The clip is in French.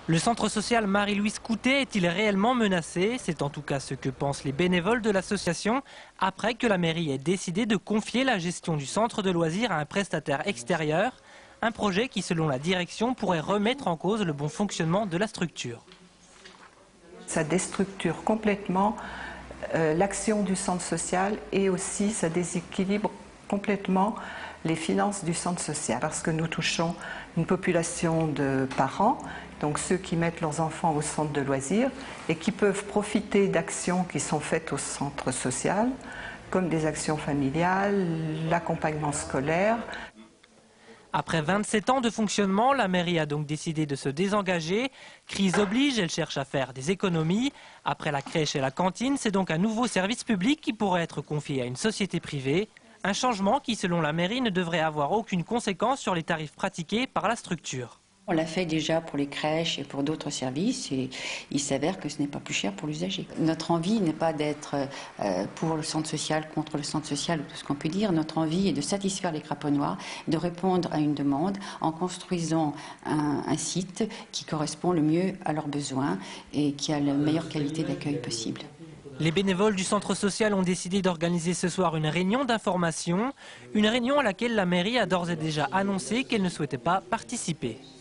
Le centre social Marie-Louise Coutet est-il réellement menacé? C'est en tout cas ce que pensent les bénévoles de l'association après que la mairie ait décidé de confier la gestion du centre de loisirs à un prestataire extérieur. Un projet qui, selon la direction, pourrait remettre en cause le bon fonctionnement de la structure. Ça déstructure complètement l'action du centre social et aussi ça déséquilibre complètement les finances du centre social parce que nous touchons une population de parents, donc ceux qui mettent leurs enfants au centre de loisirs et qui peuvent profiter d'actions qui sont faites au centre social, comme des actions familiales, l'accompagnement scolaire. Après 27 ans de fonctionnement, la mairie a donc décidé de se désengager. Crise oblige, elle cherche à faire des économies. Après la crèche et la cantine, c'est donc un nouveau service public qui pourrait être confié à une société privée. Un changement qui, selon la mairie, ne devrait avoir aucune conséquence sur les tarifs pratiqués par la structure. On l'a fait déjà pour les crèches et pour d'autres services et il s'avère que ce n'est pas plus cher pour l'usager. Notre envie n'est pas d'être pour le centre social, contre le centre social ou tout ce qu'on peut dire. Notre envie est de satisfaire les craponnoirs, de répondre à une demande en construisant un site qui correspond le mieux à leurs besoins et qui a la meilleure qualité d'accueil possible. Les bénévoles du centre social ont décidé d'organiser ce soir une réunion d'information. Une réunion à laquelle la mairie a d'ores et déjà annoncé qu'elle ne souhaitait pas participer.